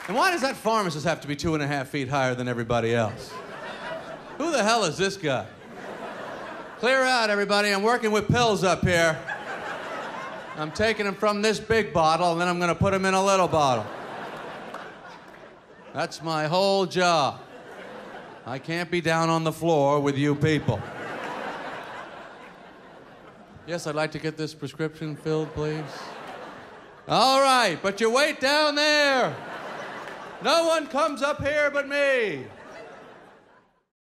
And why does that pharmacist have to be 2.5 feet higher than everybody else? Who the hell is this guy? Clear out, everybody. I'm working with pills up here. I'm taking them from this big bottle, and then I'm going to put them in a little bottle. That's my whole job. I can't be down on the floor with you people. Yes, I'd like to get this prescription filled, please. All right, but you wait down there. No one comes up here but me.